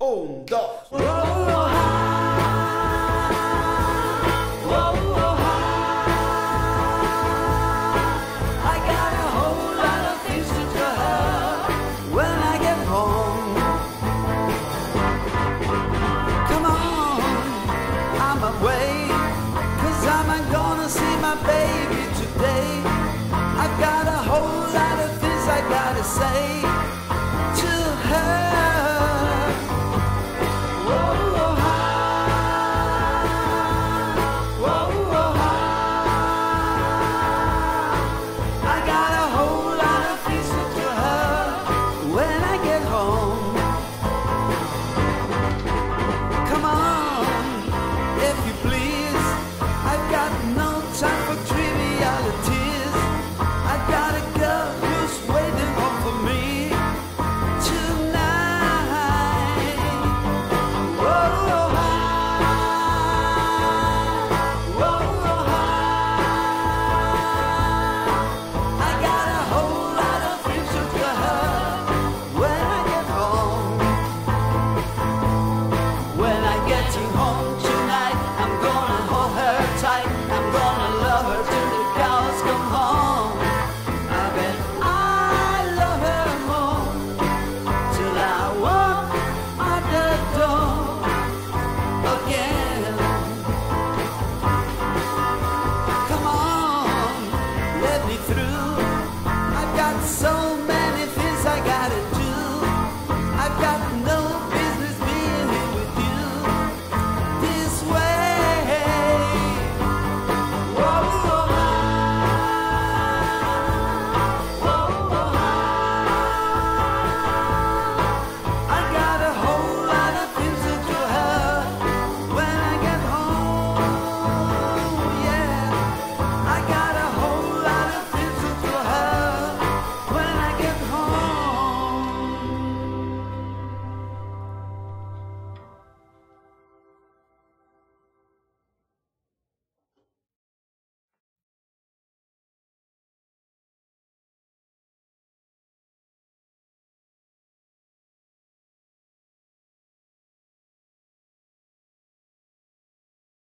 Un, dos. I got a whole lot of things to tell when I get home. Come on, I'm away, 'cause I'm gonna see my baby today. I've got a whole lot of things I gotta say.